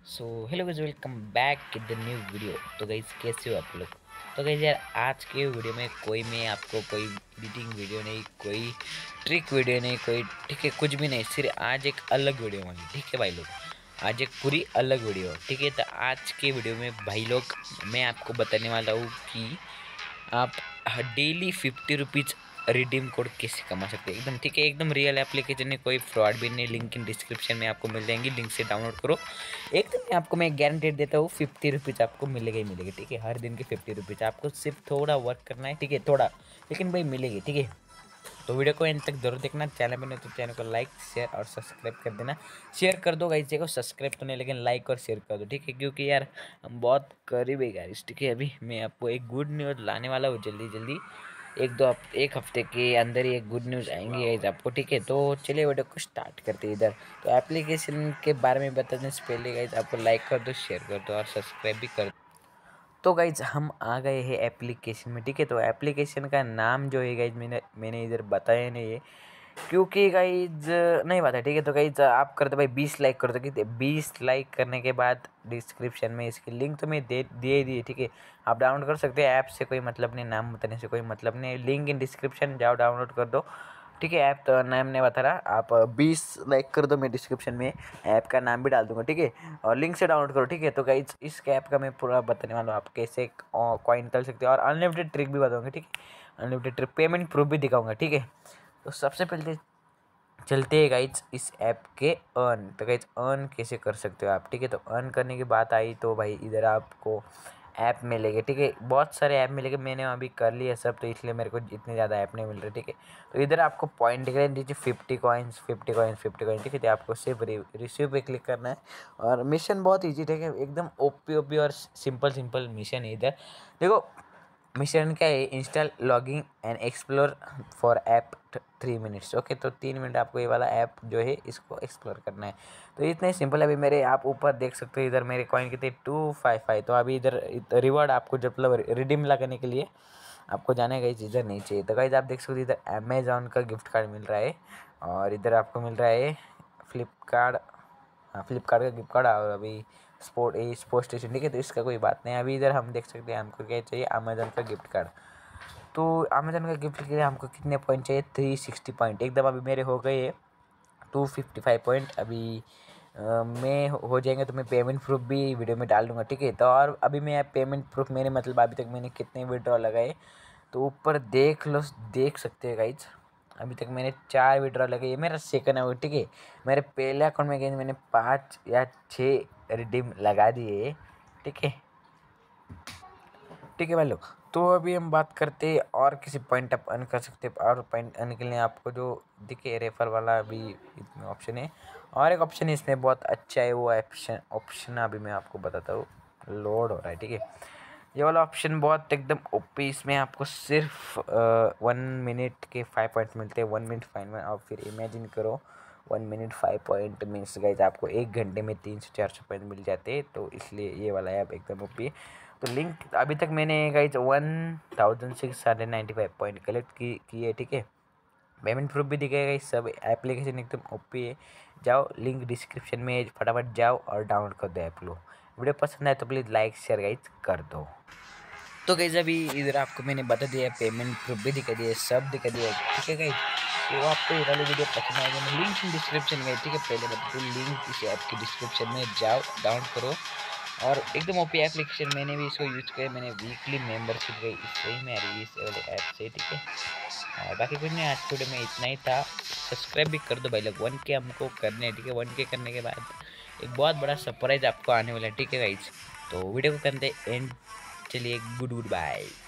So hello guys, welcome back to the new video. तो guys कैसे हो आप लोग। तो गाइस यार, आज के वीडियो में मैं आपको कोई एडिटिंग वीडियो नहीं, कोई ट्रिक वीडियो नहीं, कोई ठीक है कुछ भी नहीं, सिर्फ आज एक अलग वीडियो होगी। ठीक है भाई लोग, आज एक पूरी अलग वीडियो। ठीक है, तो आज के वीडियो में भाई लोग मैं आपको बताने वाला हूँ कि आप डेली 50 रुपीज़ रिडीम कोड कैसे कमा सकते हैं। एकदम ठीक है, एकदम रियल एप्लीकेशन है, कोई फ्रॉड भी नहीं। लिंक इन डिस्क्रिप्शन में आपको मिल जाएंगी, लिंक से डाउनलोड करो। एकदम मैं आपको मैं गारंटेड देता हूँ 50 रुपीज़ आपको मिलेगा ही मिलेगा। ठीक है, हर दिन के 50 रुपीज़ आपको सिर्फ थोड़ा वर्क करना है। ठीक है, थोड़ा, लेकिन भाई मिलेगी। ठीक है, तो वीडियो को एंड तक जरूर देखना। चैनल बने तो चैनल को लाइक शेयर और सब्सक्राइब कर देना। शेयर कर दो गाइस, देखो सब्सक्राइब तो नहीं लेकिन लाइक और शेयर कर दो। ठीक है, क्योंकि यार हम बहुत करीब है गाइस। ठीक है, अभी मैं आपको एक गुड न्यूज़ लाने वाला हूँ जल्दी जल्दी। एक हफ्ते के अंदर ही एक गुड न्यूज़ आएंगी गाइस आपको। ठीक है, तो चलिए वीडियो को स्टार्ट करते हैं इधर। तो एप्लीकेशन के बारे में बताने से पहले गाइस आपको लाइक कर दो, शेयर कर दो और सब्सक्राइब भी कर दो। तो गाइज हम आ गए हैं एप्लीकेशन में। ठीक है, तो एप्लीकेशन का नाम जो है गाइज मैंने इधर बताया नहीं है, क्योंकि गाइज नहीं पता। ठीक है, तो गाइज आप कर दो भाई 20 लाइक कर दो। कितने 20 लाइक करने के बाद डिस्क्रिप्शन में इसकी लिंक तो मैं दे दिए दिए। ठीक है, आप डाउनलोड कर सकते हैं, ऐप से कोई मतलब नहीं, नाम बताने से कोई मतलब नहीं। लिंक इन डिस्क्रिप्शन, जाओ डाउनलोड कर दो। ठीक है, ऐप तो नाम नहीं बता रहा, आप 20 लाइक कर दो, मैं डिस्क्रिप्शन में ऐप का नाम भी डाल दूंगा। ठीक है, और लिंक से डाउनलोड करो। ठीक है, तो गाइज इस ऐप का मैं पूरा बताने वाला हूँ आप कैसे कॉइन निकाल सकते हो और अनलिमिटेड ट्रिक भी बताऊंगा। ठीक है, अनलिमिटेड ट्रिक, पेमेंट प्रूफ भी दिखाऊंगा। ठीक है, तो सबसे पहले चलते हैं गाइज इस ऐप के अर्न। तो गाइज अर्न कैसे कर सकते हो आप। ठीक है, तो अर्न करने की बात आई तो भाई इधर आपको ऐप मिलेंगे। ठीक है, बहुत सारे ऐप मिलेंगे, मैंने अभी कर लिया सब, तो इसलिए मेरे को इतने ज़्यादा ऐप नहीं मिल रहे। ठीक है, तो इधर आपको पॉइंट दिख रहे हैं नीचे 50 कॉइन्स 50 कॉइन्स 50 कॉइन्स। ठीक है, तो आपको सिर्फ रिसीव पे क्लिक करना है और मिशन बहुत ईजी। ठीक है, एकदम ओपी और सिंपल सिंपल मिशन है इधर। देखो मिशन क्या है, install logging and explore for app 3 minutes. Okay, तो 3 मिनट आपको ये वाला ऐप जो है इसको एक्सप्लोर करना है। तो इतना ही सिंपल है। अभी मेरे आप ऊपर देख सकते हो, इधर मेरे कॉइन कितने 255। तो अभी इधर रिवॉर्ड आपको जब मतलब रिडीम लगाने के लिए आपको जाना है गाइस इधर नीचे। तो गाइस आप देख सकते हो इधर अमेजोन का गिफ्ट कार्ड मिल रहा है और इधर आपको मिल रहा है फ्लिपकार्ट, हाँ फ्लिपकार्ट का गिफ्ट कार्ड। और अभी स्पोर्ट स्टेशन। ठीक है, तो इसका कोई बात नहीं। अभी इधर हम देख सकते हैं हमको क्या चाहिए, अमेजोन का गिफ्ट कार्ड। तो अमेजोन का गिफ्ट के लिए हमको कितने पॉइंट चाहिए, 360 पॉइंट। एकदम अभी मेरे हो गए 255 पॉइंट। अभी मैं हो जाएंगे तो मैं पेमेंट प्रूफ भी वीडियो में डाल दूंगा। ठीक है, तो और अभी मैं पेमेंट प्रूफ मेरे मतलब अभी तक मैंने कितने विड्रॉ लगाए तो ऊपर देख लो, देख सकते हैं गाइज। अभी तक मैंने 4 विड्रॉ लगाए, ये मेरा सेकंड है। ठीक है, मेरे पहले अकाउंट में गए मैंने 5 या 6 रिडीम लगा दिए। ठीक है, ठीक है भाई लोग। तो अभी हम बात करते हैं और किसी पॉइंट आप अर्न कर सकते हैं। और पॉइंट अर्न के लिए आपको जो दिखे रेफर वाला अभी इसमें ऑप्शन है, और एक ऑप्शन है इसमें बहुत अच्छा है, वो ऑप्शन अभी मैं आपको बताता हूँ, लोड हो रहा है। ठीक है, ये वाला ऑप्शन बहुत एकदम ओपी। इसमें आपको सिर्फ 1 मिनट के 5 पॉइंट्स मिलते हैं, 1 मिनट 5 और फिर इमेजिन करो 1 मिनट 5 पॉइंट मीन्स गाइज आपको 1 घंटे में 300-400 पॉइंट मिल जाते हैं। तो इसलिए ये वाला ऐप एकदम ओपी है। तो लिंक अभी तक मैंने गाइज 1695 पॉइंट कलेक्ट किए। ठीक है, पेमेंट प्रूफ भी दिखेगा। इस सब एप्लीकेशन एकदम ओपी है। जाओ लिंक डिस्क्रिप्शन में, फटाफट जाओ और डाउनलोड कर दो ऐप लो। वीडियो पसंद आए तो प्लीज़ लाइक शेयर गाइज कर दो। तो गाइज अभी इधर आपको मैंने बता दिया, पेमेंट प्रूफ भी दिखा दिया, सब दिखा दिया। ठीक है गाइज, तो आपको ये वाली वीडियो पसंद आएगी, मैं लिंक इन डिस्क्रिप्शन में। ठीक है, पहले बता दूँ, लिंक इस ऐप की डिस्क्रिप्शन में, जाओ डाउनलोड करो। और एकदम ओपी एप्लीकेशन, मैंने भी इसको यूज़ किया, मैंने वीकली मेंबरशिप गई इससे ही, मैं इस वाले ऐप से। ठीक है, और बाकी कुछ नहीं, आज वीडियो में इतना ही था। सब्सक्राइब भी कर दो भाई लोग, 1K हमको करने हैं। ठीक है, 1K करने के बाद एक बहुत बड़ा सरप्राइज आपको आने वाला है। ठीक है गाइज, तो वीडियो को करते एंड, चलिए गुड बाय।